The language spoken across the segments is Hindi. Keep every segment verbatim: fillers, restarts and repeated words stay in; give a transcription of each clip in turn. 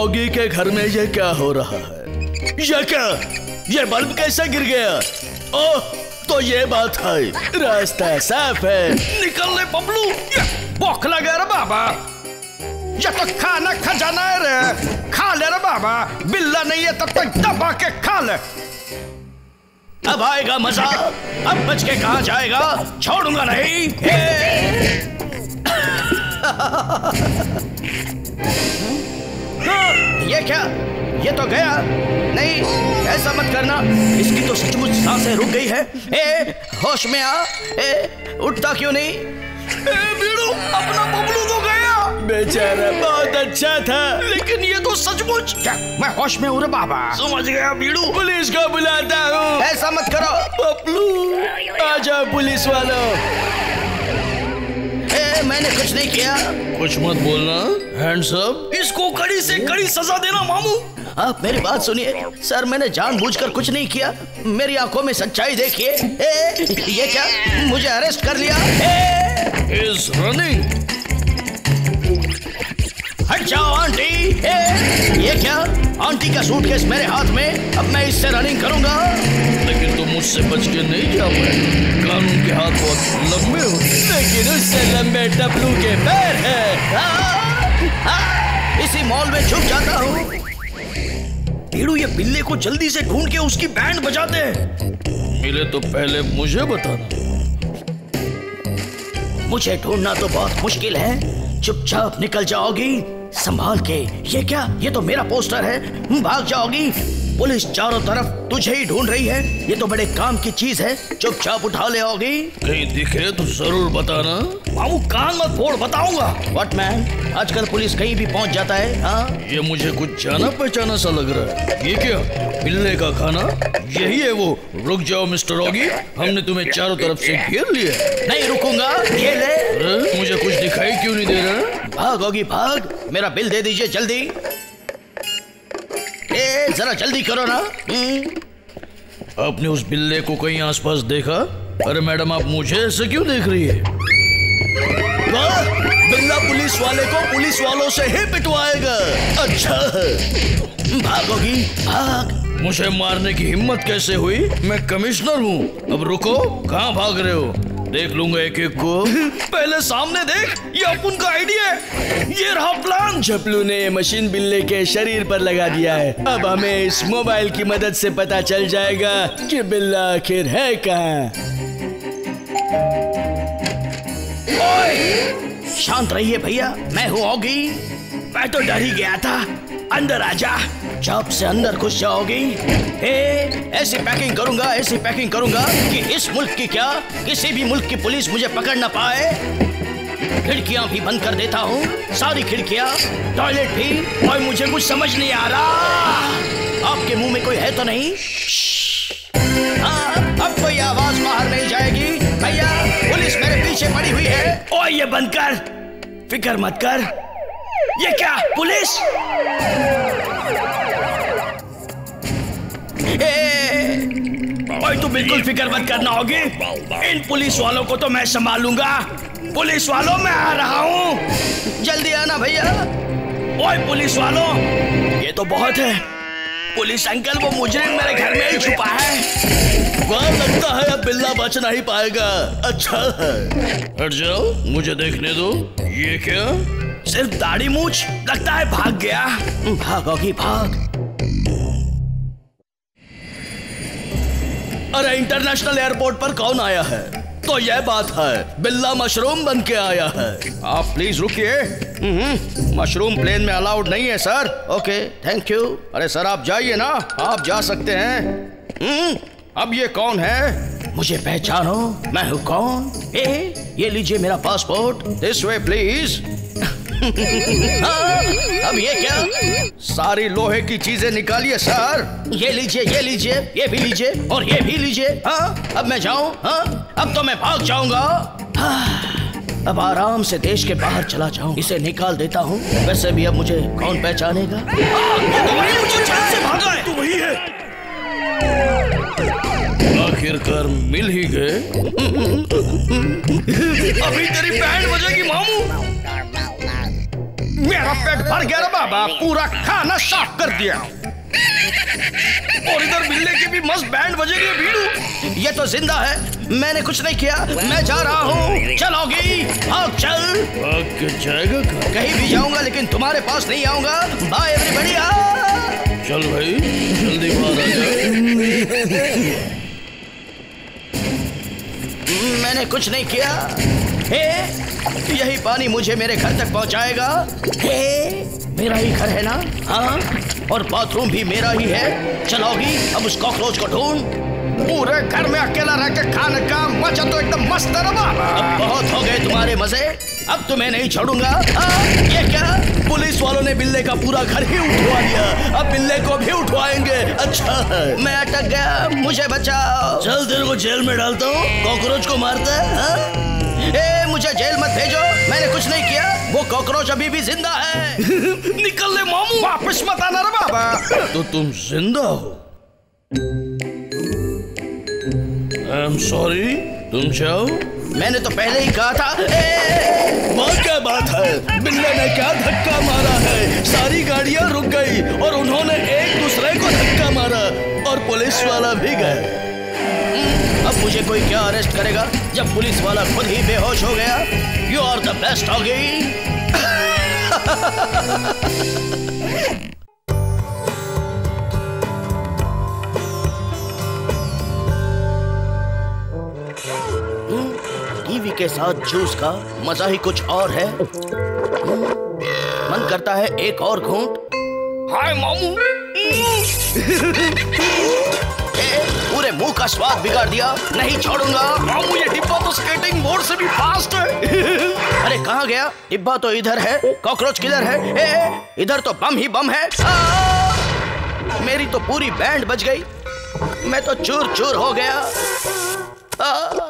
ऑगी के घर में ये क्या हो रहा है? ये क्या? ये बल्ब कैसे गिर गया? ओह, तो ये बात है, रास्ता साफ है। निकल ले बबलू, भूख लगे रे बाबा। ये तो खाना खजाना है रे, खा ले रे बाबा। बिल्ला नहीं है तब तक दबा के खा ले। अब आएगा मजा, अब बच के कहाँ जाएगा, छोड़ूंगा नहीं। ये क्या? ये तो गया। नहीं, ऐसा मत करना, इसकी तो सचमुच सांसें रुक गई है। ए, होश में आ। ए, उठता क्यों नहीं? ए बीड़ू, अपना बबलू तो गया। बेचारा बहुत अच्छा था, लेकिन ये तो सचमुच। क्या मैं होश में हूँ रे बाबा? समझ गया बीड़ू, पुलिस को बुलाता हूँ। ऐसा मत करो बबलू, आ जाओ पुलिस वालों। ए, मैंने कुछ नहीं किया। कुछ मत बोलना, हैंड्स अप। इसको कड़ी से कड़ी सजा देना मामू। आप मेरी बात सुनिए सर, मैंने जानबूझकर कुछ नहीं किया। मेरी आंखों में सच्चाई देखिए। ये क्या? मुझे अरेस्ट कर लिया। Is running. हट जाओ आंटी। ए, ये क्या? आंटी का सूटकेस मेरे हाथ में, अब मैं इससे रनिंग करूंगा। लेकिन तुम मुझसे बच के नहीं जा पाए, कानून के हाथ बहुत लंबे हो। लेकिन उससे लंबे टपलू के पैर हैं। आ, आ, इसी मॉल में छुप जाता हूँ। बीड़ू, ये बिल्ले को जल्दी से ढूंढ के उसकी बैंड बजाते हैं। मिले तो पहले मुझे बताना। मुझे ढूंढना तो बहुत मुश्किल है, चुपचाप निकल जाओगी संभाल के। ये क्या? ये तो मेरा पोस्टर है, भाग जाओगी। पुलिस चारों तरफ तुझे ही ढूंढ रही है, ये तो बड़े काम की चीज है, चुपचाप उठा ले आओगी। कहीं दिखे तो जरूर बताना। मामू कान मत फोड़, बताऊंगा। व्हाट मैन, आजकल पुलिस कहीं भी पहुंच जाता है। हाँ, ये मुझे कुछ जाना पहचाना सा लग रहा है। ये क्या? बिल्ले का खाना? यही है वो? रुक जाओ मिस्टर ऑगी, हमने तुम्हें चारों तरफ से घेर लिया। नहीं रुकूंगा, ये ले। अरे, मुझे कुछ दिखाई क्यों नहीं दे रहा? भाग ऑगी भाग, मेरा बिल दे दीजिए जल्दी। ए, जरा जल्दी करो ना। आपने उस बिल्ले को कहीं आसपास देखा? अरे मैडम, आप मुझे ऐसे क्यों देख रही है? वाह, बिल्ला पुलिस वाले को पुलिस वालों से ही पिटवाएगा। अच्छा, भागोगी भाग। मुझे मारने की हिम्मत कैसे हुई? मैं कमिश्नर हूँ। अब रुको, कहाँ भाग रहे हो? देख लूंगा एक एक को। पहले सामने देख, ये अपन का आइडिया है। ये रहा प्लान। चपलू ने मशीन बिल्ले के शरीर पर लगा दिया है। अब हमें इस मोबाइल की मदद से पता चल जाएगा कि बिल्ला आखिर है कहाँ। ओए, शांत रहिए भैया, मैं हूँ ऑगी। मैं तो डर ही गया था। अंदर आजा। जब से अंदर घुस जाओगी, ए, ऐसी पैकिंग करूंगा, ऐसी पैकिंग करूंगा कि इस मुल्क की क्या, किसी भी मुल्क की पुलिस मुझे पकड़ ना पाए। खिड़कियां भी बंद कर देता हूँ, सारी खिड़कियां, टॉयलेट भी। और मुझे कुछ समझ नहीं आ रहा, आपके मुंह में कोई है तो नहीं? हाँ, अब कोई आवाज बाहर नहीं जाएगी। भैया, पुलिस मेरे पीछे पड़ी हुई है। ओए, ये बंद कर, फिक्र मत कर। ये क्या? पुलिस? ओए, तू बिल्कुल फिक्र मत करना होगी, इन पुलिस वालों को तो मैं संभालूंगा। पुलिस वालों, मैं आ रहा हूँ, जल्दी आना भैया। ओए पुलिस वालों, ये तो बहुत है। पुलिस अंकल, वो मुजरिम मेरे घर में ही छुपा है। वह लगता है अब बिल्ला बच नहीं पाएगा। अच्छा है, हट जाओ, मुझे देखने दो। ये क्या? सिर्फ दाढ़ी मूछ, लगता है भाग गया। भागोगी भाग। अरे, इंटरनेशनल एयरपोर्ट पर कौन आया है? तो यह बात है, बिल्ला मशरूम बन के आया है। आप प्लीज रुकिए, मशरूम प्लेन में अलाउड नहीं है सर। Okay, thank you. अरे सर, आप जाइए ना, आप जा सकते हैं। अब ये कौन है? मुझे पहचानो, मैं हूँ कौन? ए, ये लीजिए मेरा पासपोर्ट। This way please. हाँ, अब ये क्या? सारी लोहे की चीजें निकालिए सर। ये लीजिए, ये लीजिए, ये भी लीजिए और ये भी लीजिए। हाँ, अब मैं जाऊं? हाँ, अब तो मैं भाग जाऊंगा। हाँ, अब आराम से देश के बाहर चला जाऊं। इसे निकाल देता हूँ। वैसे भी अब मुझे कौन पहचानेगा? तो वही है। आखिरकार मिल ही गए। अभी तेरी बैंड बजेगी मामू। मेरा पेट भर गया रे बाबा, पूरा खाना साफ कर दिया। और इधर बिल्ले की भी मस्त बैंड बज रही है। भीड़ू ये तो जिंदा है, मैंने कुछ नहीं किया, मैं जा रहा हूँ। चलोगी? भाग चल। भाग के जाएगा कहाँ? कहीं भी जाऊंगा लेकिन तुम्हारे पास नहीं आऊंगा। Bye everybody. चल भाई जल्दी बाहर आ जा। मैंने कुछ नहीं किया। हे, यही पानी मुझे मेरे घर तक पहुंचाएगा। हे, मेरा ही घर है ना? हाँ, और बाथरूम भी मेरा ही है। चलोगी? अब उस कॉकरोच को ढूंढ। पूरे घर में अकेला रह के खाने का मजा तो एकदम मस्त है बाबा। अब बहुत हो गए तुम्हारे मजे, अब तुम्हें नहीं छोड़ूंगा। हाँ, ये क्या? पुलिस वालों ने बिल्ले का पूरा घर ही उठवा लिया, अब बिल्ले को भी उठवाएंगे। अच्छा, मैं अटक गया, मुझे बचाओ। चल तेरे को जेल में डालता हूँ, कॉकरोच को मारता है। ए, मुझे जेल मत भेजो, मैंने कुछ नहीं किया। वो कॉकरोच अभी भी जिंदा है। निकल ले मामू, वापस मत आना रे बाबा। तो तुम जिंदा हो? आई एम सॉरी, तुम जाओ। मैंने तो पहले ही कहा था। ए, बात क्या बात है? बिल्ले ने क्या धक्का मारा है? सारी गाड़ियां रुक गई और उन्होंने एक दूसरे को धक्का मारा और पुलिस वाला भी गए। अब मुझे कोई क्या अरेस्ट करेगा जब पुलिस वाला खुद ही बेहोश हो गया। यू आर द बेस्ट हो गई। टीवी के साथ जूस का मजा ही कुछ और है। मन करता है एक और घूंट। हाय मामू। पूरे मुंह का स्वाद बिगाड़ दिया, नहीं छोड़ूंगा। मामू ये डिब्बा तो स्केटिंग बोर्ड से भी फास्ट है। अरे कहाँ गया? डिब्बा तो इधर है, कॉकरोच किलर है। ए, इधर तो बम ही बम है। आ, मेरी तो पूरी बैंड बज गई, मैं तो चूर चूर हो गया। आ,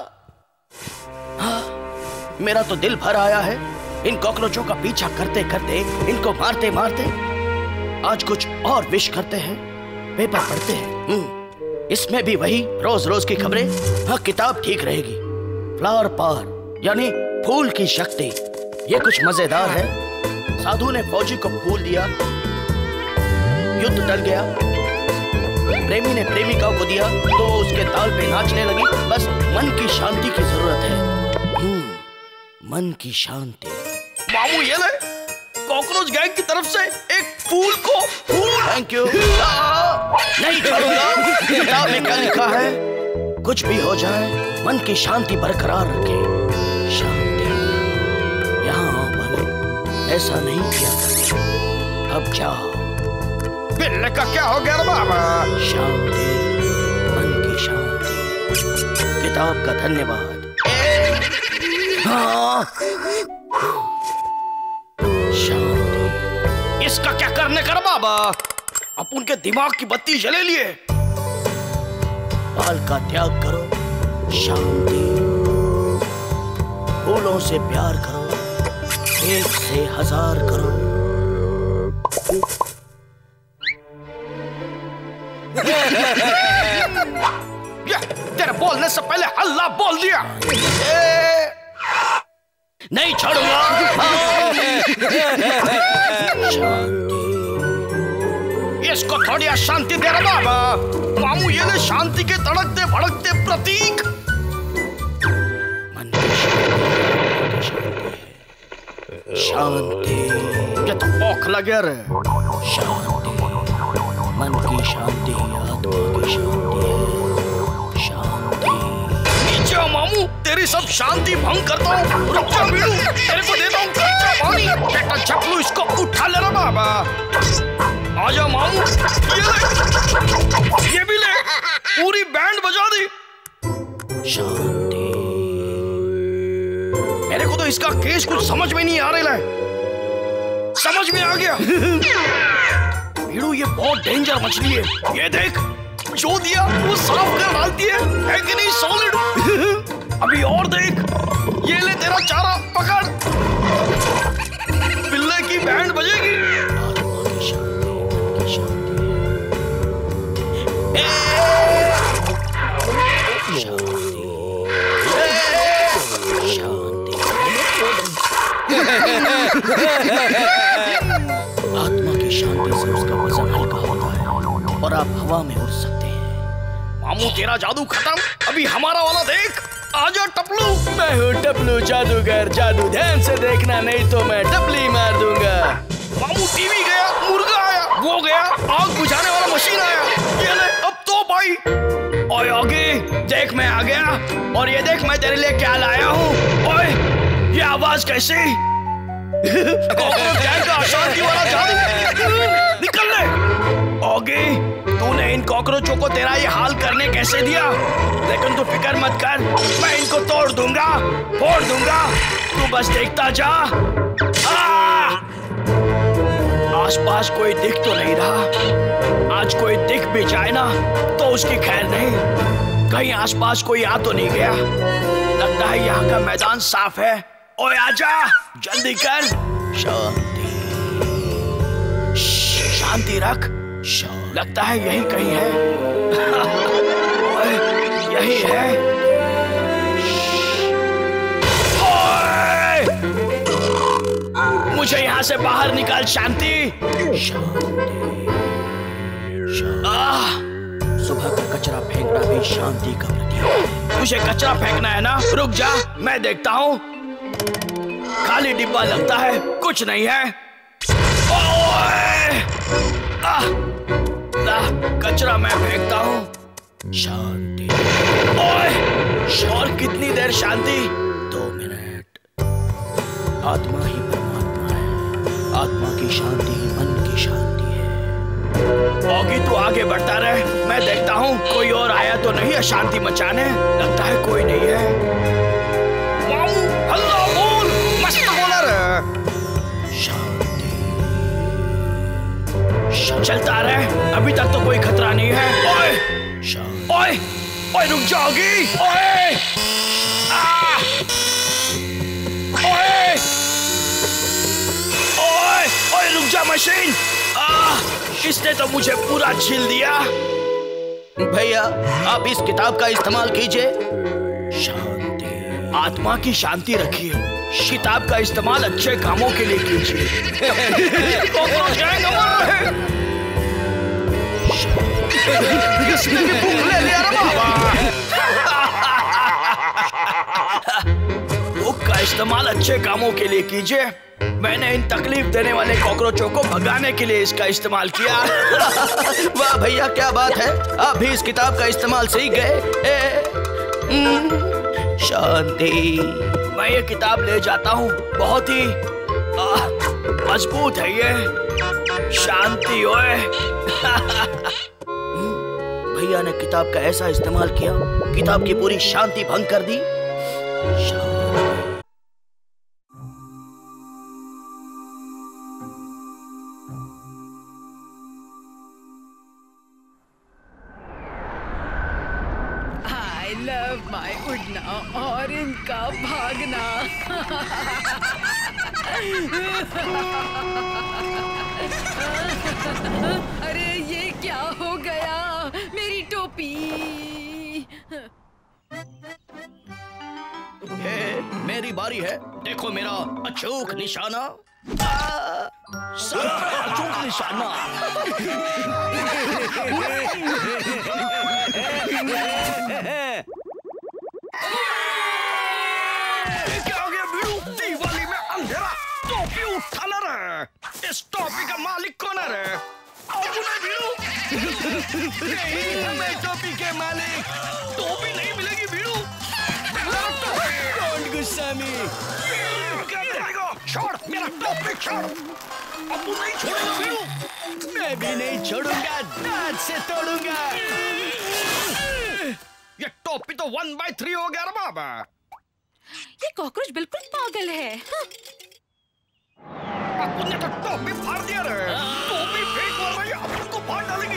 आ, मेरा तो दिल भर आया है इन कॉकरोचों का पीछा करते करते, इनको मारते मारते। आज कुछ और विश करते हैं, पेपर पढ़ते हैं। इसमें भी वही रोज रोज की खबरें। हाँ, किताब ठीक रहेगी। फ्लावर पावर यानी फूल की शक्ति, ये कुछ मजेदार है। साधु ने फौजी को फूल दिया, युद्ध टल गया। प्रेमी ने प्रेमिका को दिया तो उसके ताल पे नाचने लगी। बस मन की शांति की जरूरत है। मन की शांति। मामू ये ले, कॉकरोच गैंग की तरफ से एक फूल को फूल। Thank you. नहीं छोड़ूंगा। किताब में क्या लिखा है? कुछ भी हो जाए मन की शांति बरकरार रखे। शांति। यहाँ आओ बालक, ऐसा नहीं किया करते। अब जाओ। बिल्ले का क्या हो गया बाबा? शांति, मन की शांति। किताब का धन्यवाद। हाँ। शांति। इसका क्या करने कर बाबा? अपन के दिमाग की बत्ती जले लिए। बाल का त्याग करो। शांति। फूलों से प्यार करो, एक से हजार करो। ये तेरे बोलने से पहले अल्लाह बोल दिया। ए, नहीं छोड़ूंगा। शांति। इसको थोड़ी अशांति दे रहा बाबा। मामू ये ले शांति के तड़कते भड़कते प्रतीक। मन की शांति। ये तो भूख लगे रे। शांति। मन की शांति, आत्मा की शांति है। शांति। नीचे आओ मामू, तेरी सब शांति भंग करता हूँ। रुक जा मीनू, तेरे को देता हूँ कच्चा पानी। बेटा चपलू, इसको उठा ले रहा बाबा। आजा मामू, ये ले, ये भी ले। पूरी बैंड बजा दी। शांति। मेरे को तो इसका केस कुछ समझ में नहीं आ रहा है। समझ में आ गया। भिड़ू ये बहुत डेंजर मछली है। ये देख, जो दिया वो साफ कर डालती है, है कि नहीं? सॉलिड। अभी और देख, ये ले तेरा चारा पकड़। बिल्ले की बैंड बजेगी। आत्मा की शांति से उसका वजन हल्का होता है और आप हवा में उड़ सकते हैं। मामू तेरा जादू खत्म, अभी हमारा वाला देख। आजा टपलू। मैं हूँ टपलू जादूगर, जादू ध्यान से देखना नहीं तो मैं टपली मार दूंगा। मामू टीवी गया, मुर्गा आया, वो गया, आग बुझाने वाला मशीन आया, ये ले अब तो भाई। ओए आगे देख, मैं आ गया और ये देख मैं तेरे लिए क्या लाया हूँ। ओए ये आवाज कैसी? कॉकरोच गैंग का अशांति वाला जादू। निकल ले। आगे तूने इन कॉकरोचों को तेरा ये हाल करने कैसे दिया? लेकिन तू फिक्र मत कर, मैं इनको तोड़ दूंगा, फोड़ दूंगा, तू बस देखता जा। आसपास कोई दिख तो नहीं रहा, आज कोई दिख भी जाए ना तो उसकी खैर नहीं। कहीं आसपास कोई आ तो नहीं गया, लगता है यहाँ का मैदान साफ है। ओए आजा, जल्दी कर। शांति, शांति रख, लगता है यही कहीं है। ओए यही है। ओए मुझे यहाँ से बाहर निकाल शांति। आह, सुबह का कचरा फेंकना भी शांति का प्रतीक है। तुझे कचरा फेंकना है ना? रुक जा, मैं देखता हूँ। खाली डिब्बा लगता है, कुछ नहीं है। ओए! आह! आह! कचरा मैं फेंकता हूँ। शांति। ओए! और कितनी देर शांति? दो मिनट। आत्मा ही परमात्मा है, आत्मा की शांति ही मन की शांति है। ओगी तू आगे बढ़ता रहे, मैं देखता हूँ कोई और आया तो नहीं अशांति मचाने। लगता है कोई नहीं है। मामू हल्ला बोल, मस्त बोलर। शांति। चलता रहे, अभी तक तो कोई खतरा नहीं है। ओए शांति। ओए ओए रुक जाओगी। ओए आह! ओए ओए ओए रुक जा मशीन। आह! इसने तो मुझे पूरा छील दिया। भैया आप इस किताब का इस्तेमाल कीजिए। शांति। आत्मा की शांति रखिए, किताब का इस्तेमाल अच्छे कामों के लिए कीजिए। कॉकरोच गैंग अमर रहे। इसने भी भूख ले लिया रे बाबा। बुक का इस्तेमाल अच्छे कामों के लिए कीजिए। मैंने इन तकलीफ देने वाले कॉकरोचों को भगाने के लिए इसका इस्तेमाल किया। वाह भैया क्या बात है, आप भी इस किताब का इस्तेमाल सीख गए। शांति। मैं ये किताब ले जाता हूँ, बहुत ही आह, मजबूत है ये। शांति ओए। भैया ने किताब का ऐसा इस्तेमाल किया, किताब की पूरी शांति भंग कर दी। शांति। I love my उड़ना और इनका भागना। अरे ये क्या हो गया? मेरी टोपी। हे, मेरी बारी है, देखो मेरा अचूक निशाना। सर पे अचूक निशाना। क्या हो गया भिड़ू? दिवाली में अंधेरा, टोपी उठाना रे। इस टोपी का मालिक कौन है रे? भिड़ू नहीं है मैं टोपी के मालिक। टोपी नहीं मिलेगी भिड़ू। डोंट गुस्सा मी। क्या करेगा? छोड़ मेरा टोपी छोड़। अब तू नहीं छोड़ेगा भिड़ू। मैं भी नहीं छोड़ूंगा, दांत से तोड़ूंगा। ये टोपी तो वन बाय थ्री हो गया रे बाबा। ये कॉकरोच बिल्कुल पागल है। तूने तो टोपी फाड़ दिया रे। टोपी फेंक मार रही है, अब तुमको फाड़ डालेगी।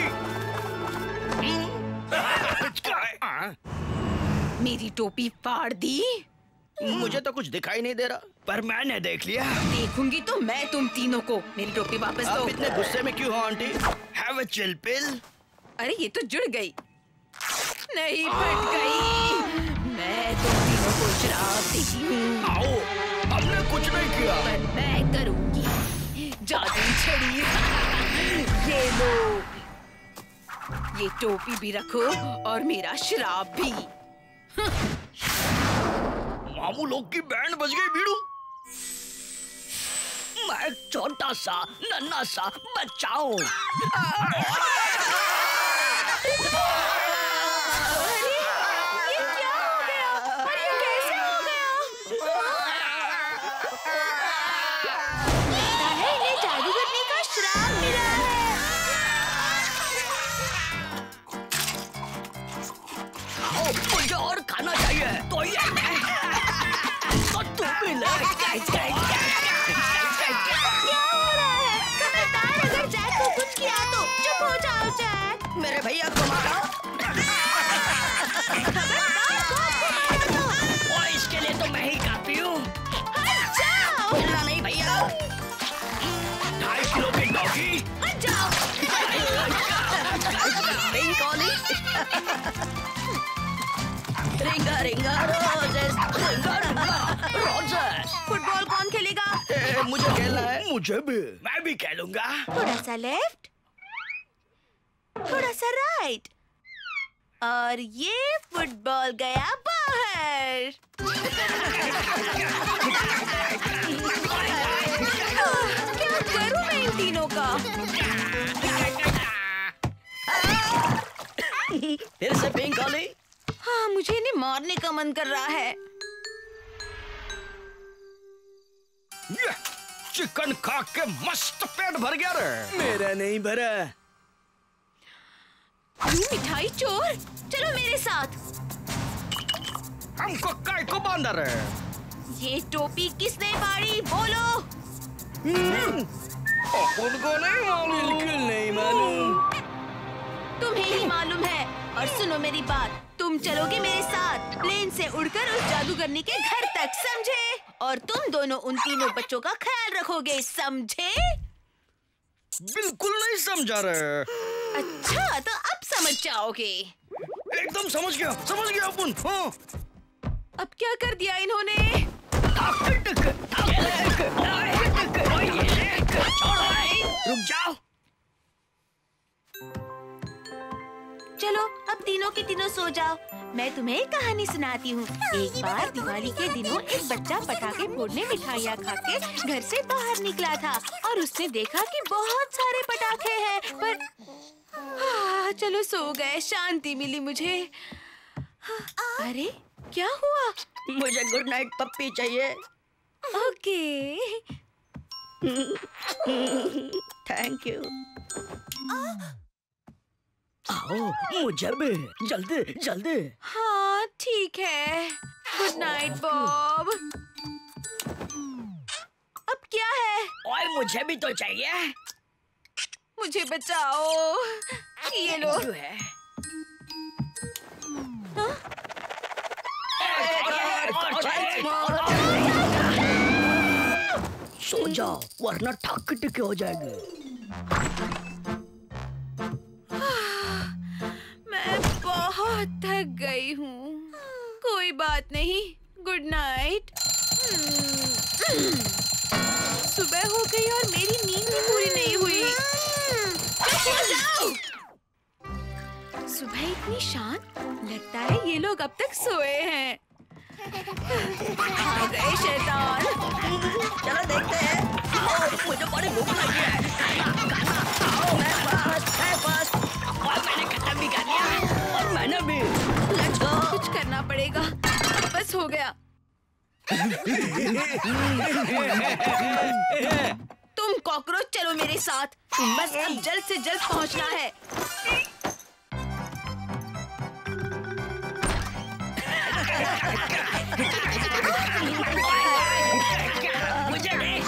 मेरी टोपी फाड़ दी। मुझे तो कुछ दिखाई नहीं दे रहा। पर मैंने देख लिया। देखूंगी तो मैं तुम तीनों को। मेरी टोपी वापस दो। आप इतने गुस्से में क्यों हो aunty? Have a chill pill। अरे ये तो जुड़ गई, नहीं फट गई। मैं तुम तीनों को श्राप देती हूँ। आओ, हमने कुछ कुछ नहीं किया। पर मैं करूंगी। जादू छड़ी। ये लो, ये टोपी भी रखो और मेरा शराब भी। मामू लोग की बैंड बज गई बीड़ू। मैं एक छोटा सा नन्हा सा बच्चा हूँ। ये क्या हो गया? और ये कैसे हो गया? लगता है इन्हें जादू करने का श्राप मिला है। ओ, मुझे और खाना चाहिए। तो ये तो तू भी ले। क्या हो रहा है? खबरदार, अगर जैक को कुछ किया तो चुप हो जाओ जैक। मेरे भैया को मारो। खबरदार, को आपको मारा तो। और इसके लिए तो मैं ही काफी हूँ। हट जाओ। हिलना नहीं भैया। ढाई किलो की डॉगी। हट जाओ। Pink collie. Ring a ring a roses, रिंगा रिंगा रोजेस। फुटबॉल कौन खेलेगा? ए, मुझे खेलना है। मुझे भी। मैं भी खेलूंगा। थोड़ा सा लेफ्ट, थोड़ा सा राइट, और ये फुटबॉल गया बाहर। क्या करूं मैं इन तीनों का? फिर से पिंक कॉली। हाँ, मुझे इन्हें मारने का मन कर रहा है। ये चिकन खा के मस्त पेट भर गया रे। मेरा नहीं भरा। यू मिठाई चोर, चलो मेरे साथ। हमको काय को बांधा रे। ये टोपी किसने फाड़ी, बोलो। उनको नहीं मालूम। बिल्कुल नहीं मालूम। तुम्हें ही मालूम है। और सुनो मेरी बात, तुम चलोगे मेरे साथ प्लेन से उड़कर उस जादूगरनी के घर तक, समझे? और तुम दोनों उन तीनों बच्चों का ख्याल रखोगे, समझे? बिल्कुल नहीं समझा रे। अच्छा, तो अब समझ जाओगे। एकदम समझ गया, समझ गया अपन। हाँ। अब क्या कर दिया इन्होंने? रुक जाओ। चलो अब तीनों के तीनों सो जाओ। मैं तुम्हें एक कहानी सुनाती हूँ। एक बार दिवाली के दिनों एक बच्चा पटाखे फोड़ने, मिठाइयाँ खा के घर से बाहर निकला था और उसने देखा कि बहुत सारे पटाखे हैं, पर हाँ, चलो सो गए, शांति मिली मुझे। अरे क्या हुआ? मुझे गुड नाइट पप्पी चाहिए। ओके। Thank you. आओ, मुझे भी जल्दी जल्दी। हाँ ठीक है। Good night Bob. अब क्या है? और मुझे भी तो चाहिए। मुझे बचाओ। ये लो। जो है। हाँ? सो जाओ वरना ठक टिके हो जाएगी। मैं बहुत थक गई हूँ। कोई बात नहीं, गुड नाइट। सुबह हो गई और मेरी नींद भी पूरी नहीं हुई। सुबह इतनी शांत, लगता है ये लोग अब तक सोए हैं। आ गए शैतान। चलो देखते हैं। आओ, मुझे बड़ी भूख लगी है। खाना, खाना। आओ, मैं फर्स्ट, मैं फर्स्ट। और मैंने खत्म भी कर लिया। और मैंने भी। Let's go. कुछ करना पड़ेगा। बस हो गया। तुम कॉकरोच चलो मेरे साथ। बस अब जल्द से जल्द पहुंचना है। मुझे नहीं।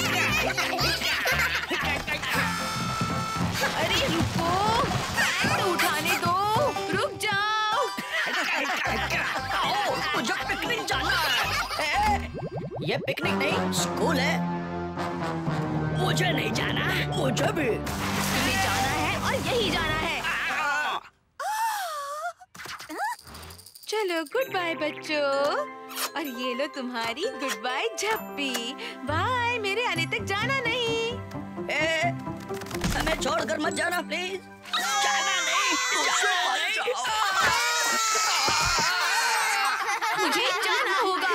अरे रुको, तो उठाने दो। रुक जाओ। आओ, मुझे पिकनिक जाना है। ये पिकनिक नहीं, स्कूल है। मुझे नहीं जाना। मुझे भी। तुम्हें जाना है और यही जाना है। चलो गुड बाय बच्चों, और ये लो तुम्हारी गुड बाय झप्पी। बाय, मेरे आने तक जाना नहीं। ए, हमें छोड़कर मत जाना प्लीज। जाना नहीं, जाना नहीं। मुझे जाना होगा।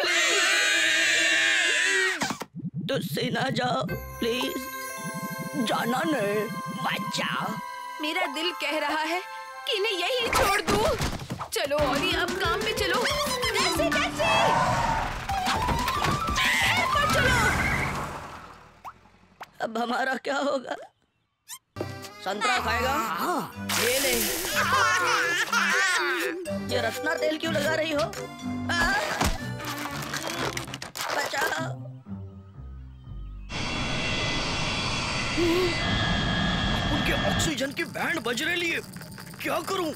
तुझसे ना जाओ प्लीज, जाना नहीं, मत जाओ। मेरा दिल कह रहा है कि इन्हें यही छोड़ दूं। चलो ऑली, अब काम पे चलो। Taxi, taxi! एयरपोर्ट चलो। अब हमारा क्या होगा? संतरा खाएगा? हाँ, ये ले। ये रत्ना तेल क्यों लगा रही हो? बचाओ। उनके ऑक्सीजन की बैंड बज रही है, क्या करूं?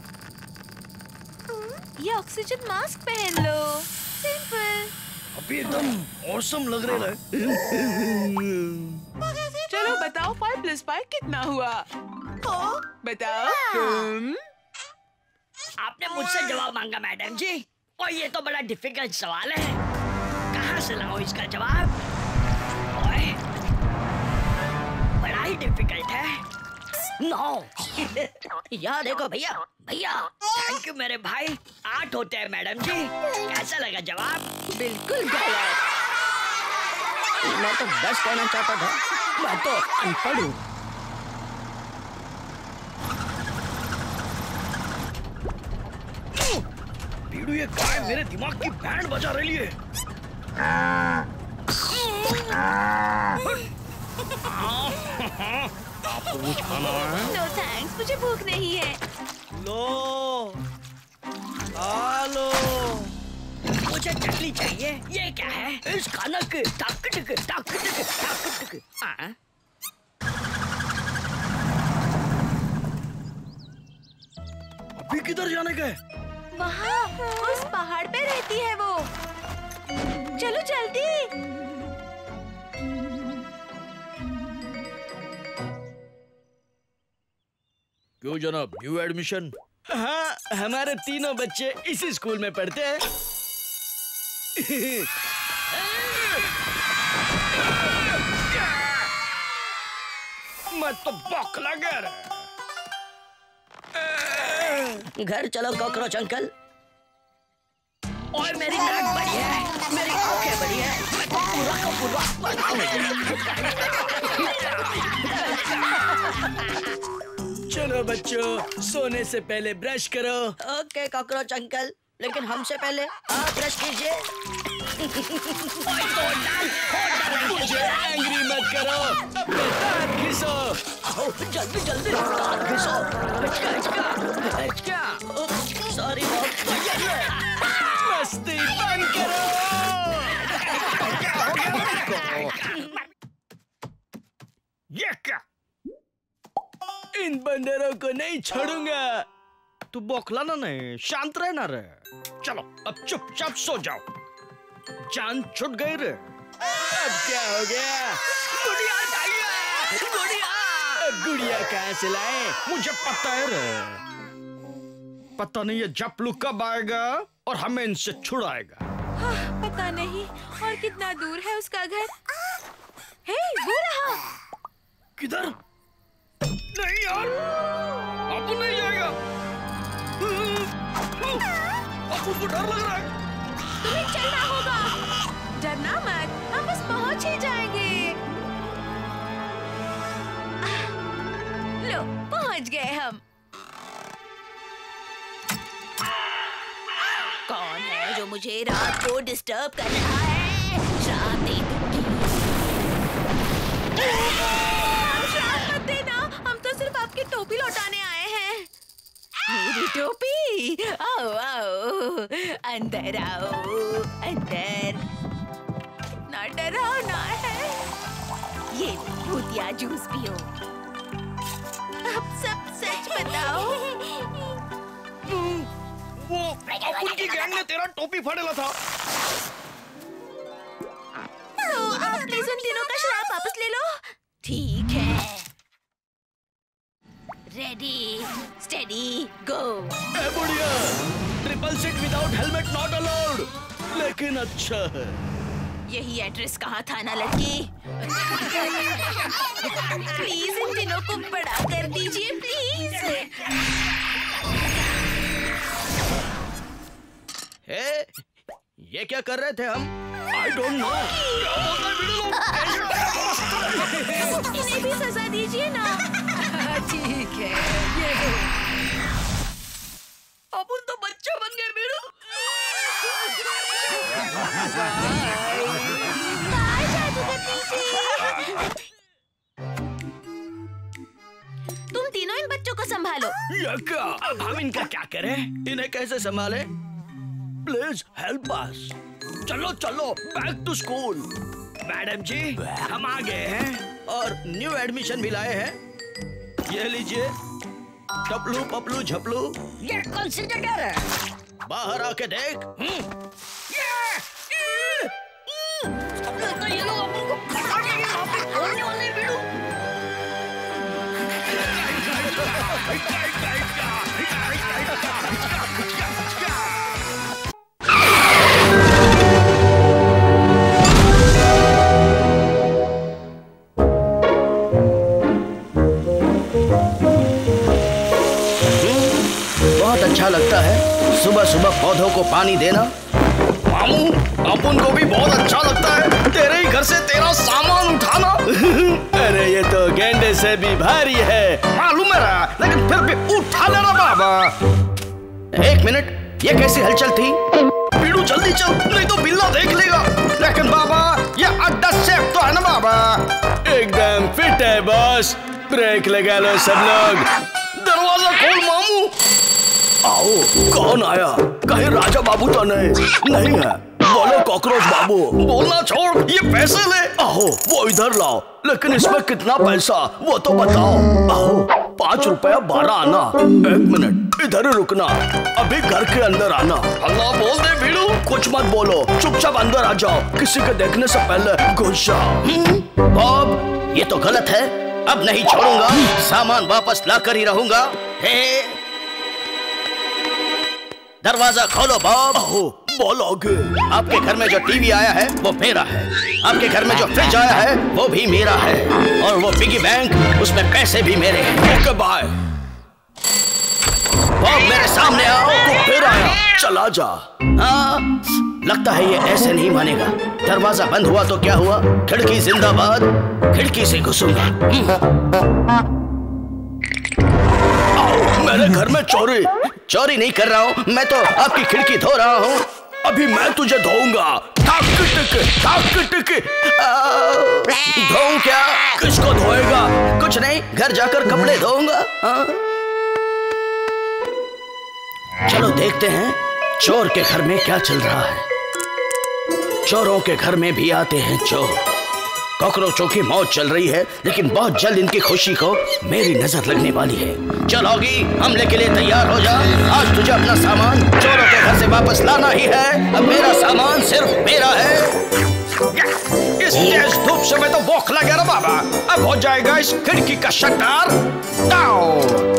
ये ऑक्सीजन मास्क पहन लो, सिंपल। अभी एकदम ऑसम लग रहा है। चलो बताओ, फाइव प्लस फाइव कितना हुआ? बताओ तुम। आपने मुझसे जवाब मांगा मैडम जी, और ये तो बड़ा डिफिकल्ट सवाल है। कहाँ से लाऊं इसका जवाब? ओए, बड़ा ही डिफिकल्ट है। नो। यहाँ देखो भैया, भैया, थैंक यू मेरे भाई। आठ होते हैं मैडम जी। कैसा लगा जवाब? बिल्कुल गलत। मैं तो दस कहना चाहता था, मैं तो अनपढ़ हूँ। भीड़ू, ये गाय मेरे दिमाग की बैंड बजा रही है। आपको कुछ खाना है? नो थैंक्स, मुझे भूख नहीं है। लो, हेलो। मुझे चटनी चाहिए। ये क्या है? इस खाना के टक टक टक टक टक टक। हाँ? अभी किधर जाने गए? वहाँ उस पहाड़ पे रहती है वो। चलो जल्दी। क्यों जनाब, न्यू एडमिशन? हाँ, हमारे तीनों बच्चे इसी स्कूल में पढ़ते हैं। मैं तो बौखला गया रे। घर चलो कॉकरोच अंकल। और मेरी नाक बड़ी है, मेरी आंखें बड़ी है, मैं तो पूरा का पूरा। चलो बच्चों, सोने से पहले ब्रश करो। ओके कॉकरोच अंकल, लेकिन हमसे पहले आप ब्रश कीजिए। मुझे एंग्री मत करो, अपने दांत घिसो। जल्दी जल्दी दांत घिसो। हचका हचका हचका। सॉरी मस्ती बंद करो। ये क्या? इन बंदरों को नहीं छोड़ूंगा। तू बौखलाना नहीं, शांत रहना रे। चलो अब चुपचाप सो जाओ। जान छूट गई रे। अब क्या हो गया? गुड़िया चाहिए, गुड़िया। गुड़िया कहाँ से लाए? मुझे पता है रे। पता नहीं ये जपलू कब आएगा और हमें इनसे छुड़ाएगा। हाँ, पता नहीं और कितना दूर है उसका घर। हे, वो रहा। किधर? नहीं यार, अब नहीं जाएगा। अब उनको डर लग रहा है। तुम्हें चलना होगा। डरना मत, हम बस पहुंच ही जाएंगे। लो, पहुंच गए हम। कौन है जो मुझे रात को डिस्टर्ब कर रहा है? श्राप दे दूंगी। श्राप मत देना, हम तो सिर्फ आपकी टोपी लौटाने आए हैं। मेरी टोपी? आओ आओ, अंदर आओ, अंदर। इतना डरावना है। ये भूतिया जूस पियो। अब सब सच बताओ। वो अपुन की गैंग ने तेरा टोपी फाड़ेला था। तो आप प्लीज उन तीनों का श्राप वापस ले लो। ठीक है। Ready, steady, go. ए बुढ़िया, triple seat without helmet not allowed. लेकिन अच्छा है। यही एड्रेस कहाँ था ना लड़की? प्लीज इन दिनों को बड़ा कर दीजिए प्लीज। ए, ये क्या कर रहे थे हम? I don't know. इन्हें भी सजा दीजिए ना। ठीक है, ये अपन तो बच्चा बन गए बीड़ू। बाय जादूगर पीछे। तुम तीनों इन बच्चों को संभालो। ये क्या? अब हम इनका क्या करें? इन्हें कैसे संभालें? Please help us. चलो चलो back to school. Madam ji हम आ गए हैं और न्यू एडमिशन भी लाए हैं। ये लीजिए टपलू पपलू झपलू। ये कौन सी जगह है? बाहर आके देख। तो ये लोग अपन को पकड़ने के यहाँ पे छोड़ने वाले हैं बीड़ू। बहुत अच्छा लगता है सुबह सुबह पौधों को पानी देना। मामू अपन को भी बहुत अच्छा लगता है तेरे ही घर से तेरा सामान उठाना। अरे ये तो गेंडे से भी भारी है मालूम है, लेकिन फिर भी उठा लेना बाबा। एक मिनट, ये कैसी हलचल थी? बीड़ू जल्दी चल नहीं तो बिल्ला देख लेगा। लेकिन बाबा ये अड्डा सेफ तो है ना बाबा? एकदम फिट है बॉस। ब्रेक लगा लो सब लोग। दरवाजा खोल मामू। आओ, कौन आया? कहीं राजा बाबू तो नहीं? नहीं है। बोलो कॉकरोच बाबू। बोलना छोड़, ये पैसे ले। आओ वो इधर लाओ। लेकिन इसमें कितना पैसा वो तो बताओ। आओ पाँच रुपया बारह आना। एक मिनट इधर ही रुकना, अभी घर के अंदर आना। अल्लाह बोल दे बीड़ू। कुछ मत बोलो, चुपचाप अंदर आ जाओ। किसी के देखने से पहले घुस जाओ। बॉब ये तो गलत है, अब नहीं छोड़ूंगा। सामान वापस ला कर ही रहूंगा। हे दरवाजा खोलो बॉब। बोलोगे? आपके घर में जो टीवी आया है वो मेरा है। आपके घर में जो फ्रिज आया है वो भी मेरा है। और वो पिगी बैंक, उसमें पैसे भी मेरे हैं। Okay bye. बॉब मेरे सामने आओ। तो फिर आया, चला जा। हाँ लगता है ये ऐसे नहीं मानेगा। दरवाजा बंद हुआ तो क्या हुआ? खिड़की जिंदाबाद। खिड़की से घुसूंगा। आओ मेरे घर में चोरी। चोरी नहीं कर रहा हूँ मैं, तो आपकी खिड़की धो रहा हूँ। अभी मैं तुझे धोऊंगा। धोऊं क्या? किसको धोएगा? कुछ नहीं, घर जाकर कपड़े धोऊंगा। चलो देखते हैं चोर के घर में क्या चल रहा है। चोरों के घर में भी आते हैं चोर। कॉकरोचों की मौत चल रही है, लेकिन बहुत जल्द इनकी खुशी को मेरी नजर लगने वाली है। चलोगी हमले के लिए तैयार हो जा। आज तुझे अपना सामान चोरों के घर से वापस लाना ही है। अब मेरा सामान सिर्फ मेरा है। इस तेज धूप से मैं तो भूख लगा ना बाबा। अब हो जाएगा इस खिड़की का शटर डाउन।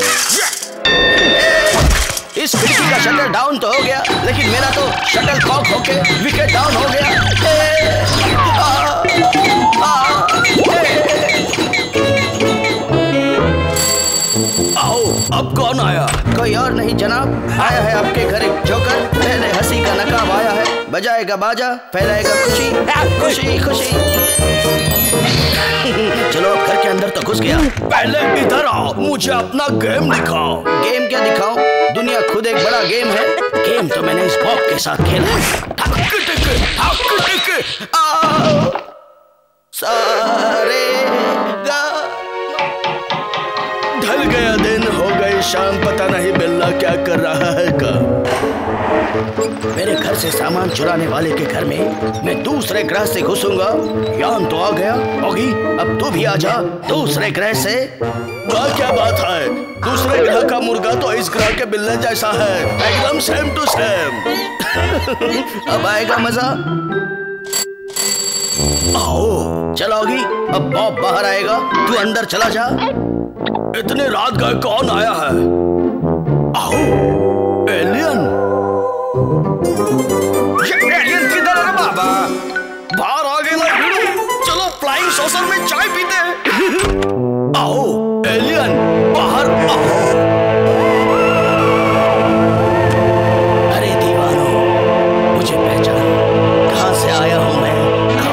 इस खिड़की का शटर डाउन तो हो गया, लेकिन मेरा तो शटल कॉक होके विकेट डाउन हो गया। ए, आ, आ, आओ अब कौन आया? कोई और नहीं जनाब, आया है आपके घर एक जोकर। पहले हंसी का नकाब आया है, बजाएगा बाजा, फैलाएगा खुशी खुशी खुशी। चलो अब घर के अंदर तो घुस गया। पहले इधर आओ, मुझे अपना गेम दिखाओ। गेम क्या दिखाओ? दुनिया खुद एक बड़ा गेम है। गेम तो मैंने इस बॉब के साथ खेला है। सारे गा ढल गया दिन, हो गई शाम, पता नहीं बिल्ला क्या कर रहा है का। मेरे घर से सामान चुराने वाले के घर में मैं दूसरे ग्रह से घुसूंगा। यान तो आ गया होगी, अब तू भी आ जा दूसरे ग्रह से। वाह क्या बात है, दूसरे ग्रह का मुर्गा तो इस ग्रह के बिल्ले जैसा है, एकदम सेम टू सेम। अब आएगा मजा। आओ चलोगी, अब बॉब बाहर आएगा, तू अंदर चला जा। इतने रात गए कौन आया है? आओ एलियन। सॉसर में चाय पीते हैं। आओ एलियन, बाहर आओ। अरे दीवानो, मुझे पहचान, कहाँ से आया हूँ मैं?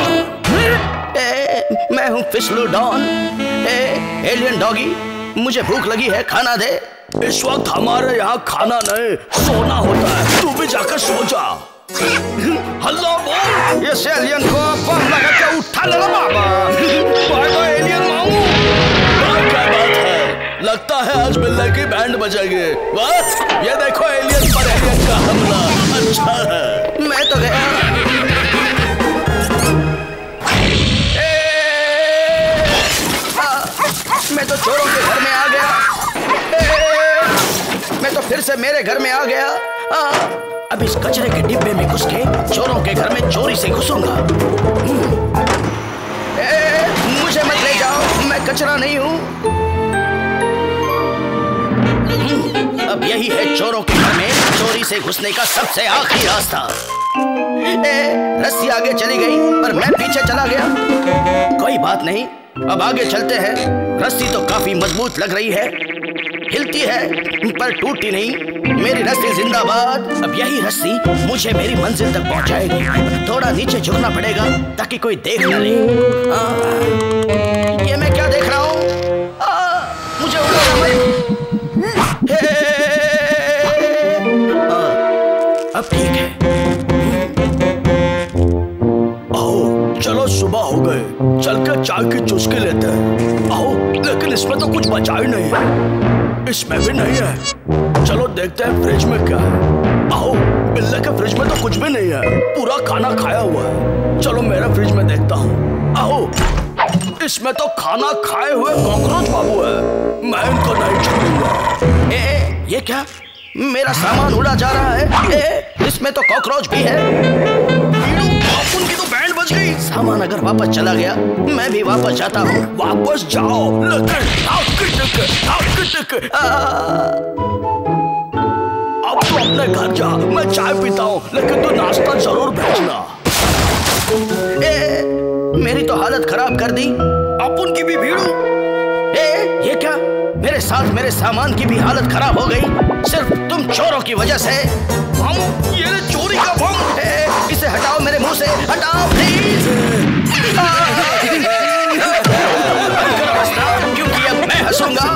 ए, मैं हूँ फिस्लू डॉन। ए, एलियन डॉगी, मुझे भूख लगी है, खाना दे। इस वक्त हमारे यहाँ खाना नहीं, सोना होता है। तू भी जाकर सो जा। हल्ला बोल। ये एलियन को बम लगा के उठा ले बाबा। बाय बाय एलियन मामू। क्या बात है, लगता है आज बिल्ले की बैंड बजेगी। वाह, ये देखो एलियन पर एलियन का हमला। अच्छा है, मैं तो गया। मैं तो चोरों के घर में आ गया। मैं तो फिर से मेरे घर में आ गया। आ, अब इस कचरे के डिब्बे में घुस के चोरों के घर में चोरी से घुसूंगा। ए, मुझे मत ले जाओ, मैं कचरा नहीं हूँ। अब यही है चोरों के घर में चोरी से घुसने का सबसे आखिरी रास्ता। ए, रस्सी आगे चली गई पर मैं पीछे चला गया। कोई बात नहीं, अब आगे चलते हैं। रस्सी तो काफी मजबूत लग रही है, हिलती है पर टूटती नहीं। मेरी रस्सी जिंदाबाद। अब यही रस्सी मुझे मेरी मंजिल तक पहुंचाएगी। थोड़ा नीचे झुकना पड़ेगा ताकि कोई देख न ले। आ, ये मैं क्या देख रहा हूँ? मुझे उड़ाना मत। अब ठीक है। आओ चलो, सुबह हो गए, चलकर चाय की चुस्की लेते हैं। आओ, लेकिन इसमें तो कुछ बचा ही नहीं है। इसमें भी नहीं है। चलो देखते हैं फ्रिज में क्या है। आओ, बिल्ले के फ्रिज में तो कुछ भी नहीं है, पूरा खाना खाया हुआ है। चलो मेरे फ्रिज में देखता हूँ। आओ, इसमें तो खाना खाए हुए कॉकरोच बाबू है। मैं इनको नहीं छोड़ूंगा। ए, ये क्या? मेरा सामान उड़ा जा रहा है। ए, इसमें तो कॉकरोच भी है। उनकी तो बैंड बज गई। सामान अगर वापस चला गया, मैं भी वापस जाता हूँ। वापस जाओ, लेकिन अब तो अपने घर जा। मैं चाय पीता हूँ, लेकिन तू नाश्ता जरूर भेजना। ए, मेरी तो हालत खराब कर दी। अब उनकी भी भीड़ू। ए, ये क्या? मेरे साथ मेरे सामान की भी हालत खराब हो गई, सिर्फ तुम चोरों की वजह से। हम ये ले चोरी का बम। ए, इसे हटाओ मेरे मुंह से, हटाओ प्लीज। क्योंकि अब मैं हंसूंगा।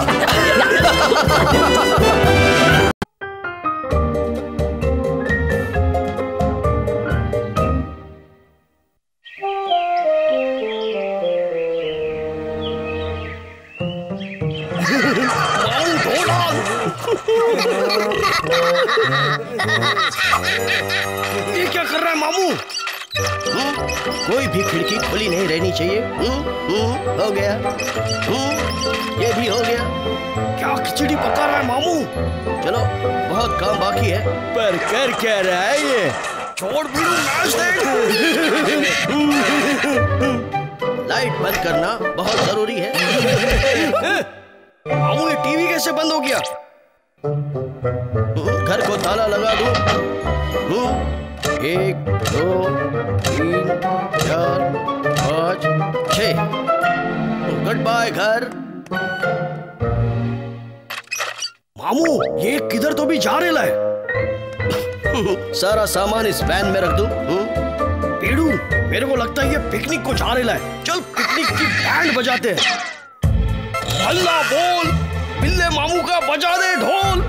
ये क्या कर रहा है मामू? हुँ? कोई भी खिड़की खुली नहीं रहनी चाहिए। हुँ? हुँ? हो गया। हुँ? ये भी हो गया। क्या खिचड़ी पका रहा है मामू? चलो, बहुत काम बाकी है। पर कर क्या रहा है ये? छोड़ भीड़ू, मैच देख। लाइट बंद करना बहुत जरूरी है। मामू, ये टीवी कैसे बंद हो गया? घर को ताला लगा दूं। एक, दो, तीन, चार, पाँच, छह। गुड बाय घर। मामू, ये किधर तो भी जा रहा है। सारा सामान इस वैन में रख दूं। पेड़ू, मेरे को लगता है ये पिकनिक को जा रहा है। चल पिकनिक की बैंड बजाते हैं। हल्ला बोल, बिल्ले मामू का बजा दे ढोल।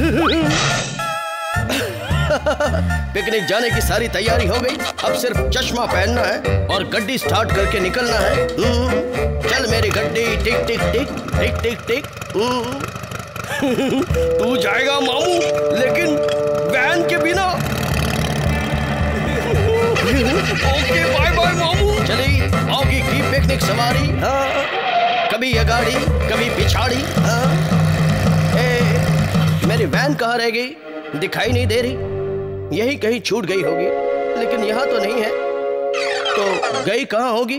पिकनिक जाने की सारी तैयारी हो गई। अब सिर्फ चश्मा पहनना है और गड्डी स्टार्ट करके निकलना है। चल मेरी गड्डी, टिक टिक टिक टिक टिक टिक। तू जाएगा मामू, लेकिन वैन के बिना। ओके, बाय बाय मामू। चली आओगी की पिकनिक सवारी। हाँ, कभी ये गाड़ी, कभी पिछाड़ी। हाँ। ए, मेरी वैन कहाँ रह गई? दिखाई नहीं दे रही। यही कहीं छूट गई होगी, लेकिन यहाँ तो नहीं है। तो गई कहाँ होगी?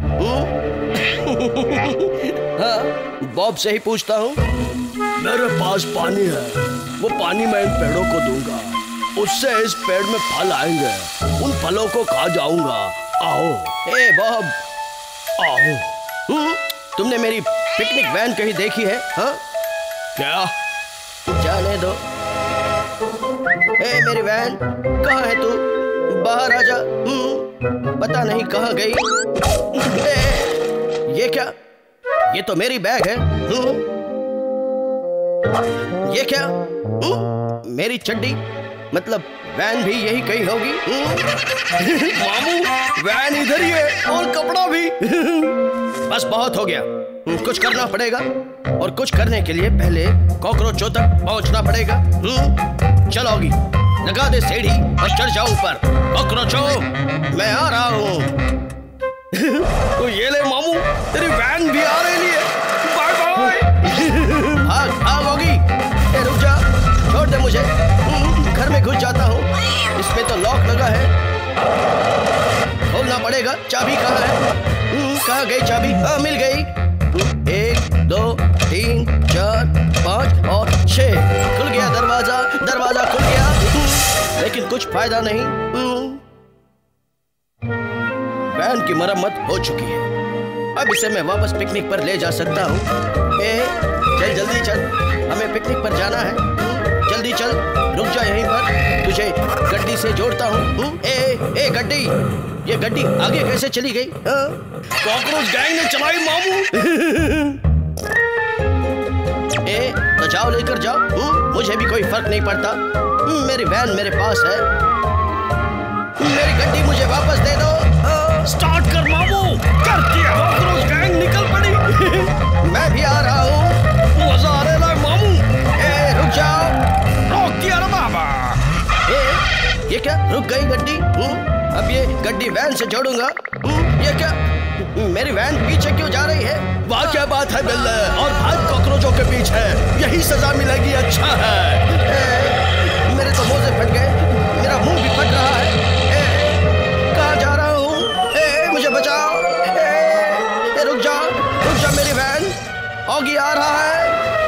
हाँ, बॉब से ही पूछता हूँ। मेरे पास पानी है, वो पानी मैं इन पेड़ों को दूंगा। उससे इस पेड़ में फल आएंगे, उन फलों को खा जाऊंगा। आओ। ए बॉब, आओ। हम्म, तुमने मेरी पिकनिक वैन कहीं देखी है? हाँ? क्या? जाने दो। ए मेरी वैन, कहाँ है तू? बाहर आ जा। हम्म, पता नहीं कहाँ गई। ए, ये क्या? ये तो मेरी बैग है। हम्म, ये क्या? हम्म, मेरी चड्डी, मतलब वैन भी यही कहीं होगी। मामू, वैन इधर ही है और कपड़ा भी। बस बहुत हो गया, कुछ करना पड़ेगा और कुछ करने के लिए पहले कॉकरोचों तक पहुंचना पड़ेगा। हम्म, चलोगी, लगा दे सीढ़ी और चढ़ जाओ ऊपर। कॉकरोचों, मैं आ रहा हूँ। तो ये ले मामू, तेरी वैन भी आ रही है। Bye bye. भाग भाग होगी। ए, रुक जा, छोड़ दे मुझे। घर में घुस जाता हूँ। इसमें तो लॉक लगा है, खोलना पड़ेगा। चाबी कहाँ है? कहाँ गई चाबी? हाँ, मिल गई। एक, दो, तीन, चार, पाँच और छह। खुल गया दरवाजा, दरवाजा खुल गया। लेकिन कुछ फायदा नहीं। वैन की मरम्मत हो चुकी है। अब इसे मैं वापस पिकनिक पर ले जा सकता हूँ। ए, चल जल्दी चल, हमें पिकनिक पर जाना है। जल्दी चल, रुक जा यहीं पर, तुझे गड्डी से जोड़ता हूँ। ए, ए गड्डी, ये गड्डी आगे कैसे चली गई? कॉकरोच गैंग ने चलाई मामू। ए, तो जाओ लेकर जाओ। मुझे भी कोई फर्क नहीं पड़ता। मेरी वैन मेरे पास है। मेरी गड्डी मुझे वापस दे दो। स्टार्ट कर मामू। कर दिया। कॉकरोच गैंग निकल पड़ी। मैं भी आ रहा हूँ। मजा आ रहा है मामू। ए, रुक जाओ। रोक दिया ना बाबा। ए, ये क्या? रुक गई गड्डी। अब ये गड्डी वैन से जोड़ूंगा। ये क्या? मेरी वैन पीछे क्यों जा रही है? वाह क्या बात है बिल्ले, और भाग कॉकरोचों के पीछे, यही सजा मिलेगी। अच्छा है। ए, मेरे तो मोजे फट गए, मेरा मुंह भी फट रहा है। ए, कहाँ जा रहा हूँ? ए, मुझे बचाओ। ए, ए, रुक जा, रुक जा मेरी वैन, ऑगी आ रहा है।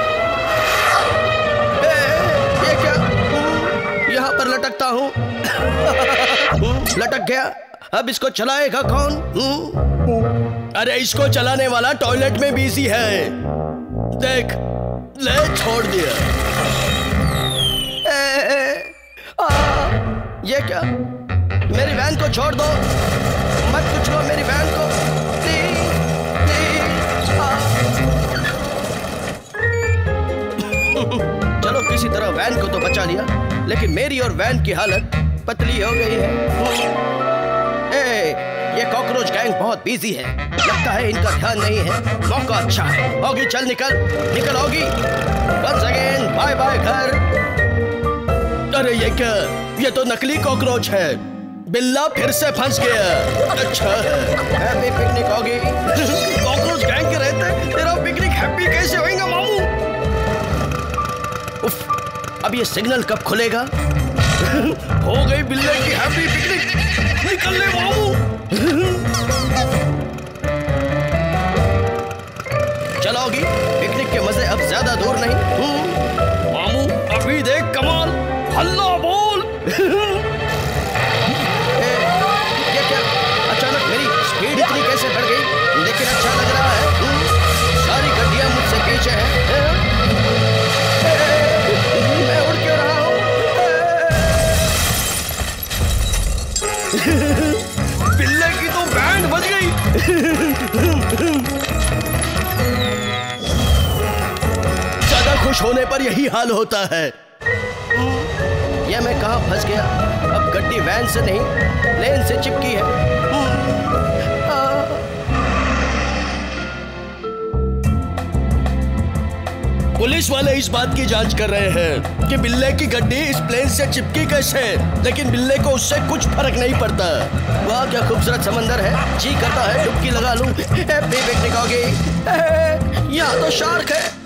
ए, ये क्या? यहाँ पर लटकता हूँ। लटक गया। अब इसको चलाएगा कौन? अरे इसको चलाने वाला टॉयलेट में बिजी है। देख, ले छोड़ दिया। ए, ए, आ, ये क्या? मेरी वैन को छोड़ दो, मत कुछ लो मेरी वैन को। प्लीज, प्लीज, आ। चलो किसी तरह वैन को तो बचा लिया, लेकिन मेरी और वैन की हालत पतली हो गई है। ए, ये कॉकरोच गैंग बहुत बिजी है, लगता है इनका ध्यान नहीं है। मौका अच्छा है। होगी, चल निकल, निकल होगी। वंस अगेन बाय बाय घर। अरे ये क्या? ये तो नकली कॉकरोच है। बिल्ला फिर से फंस गया। अच्छा है। हैप्पी पिकनिक होगी। कॉकरोच गैंग के रहते तेरा पिकनिक हैप्पी कैसे होएगा मामू? उफ, अब ये सिग्नल कब खुलेगा? हो गई बिल्ले की हैप्पी पिकनिक। निकल ले मामू। चलोगी, पिकनिक के मजे अब ज्यादा दूर नहीं। मामू अभी देख कमाल, हल्ला बोल। ए, ये क्या? अचानक मेरी स्पीड इतनी कैसे बढ़ गई? लेकिन अच्छा लग रहा है। सारी गड्डियां मुझसे पीछे हैं। मैं उड़ क्यों रहा हूँ? बिल्ले की तो बैंड बज गई। ज्यादा खुश होने पर यही हाल होता है। ये मैं कहाँ फंस गया? अब गड्डी वैन से नहीं, लेन से चिपकी है। पुलिस वाले इस बात की जांच कर रहे हैं कि बिल्ले की गड्डी इस प्लेन से चिपकी कैसे, लेकिन बिल्ले को उससे कुछ फर्क नहीं पड़ता। वाह क्या खूबसूरत समंदर है। जी करता है डुबकी लगा लूं। हैप्पी पिकनिक होगी। यहाँ तो शार्क है।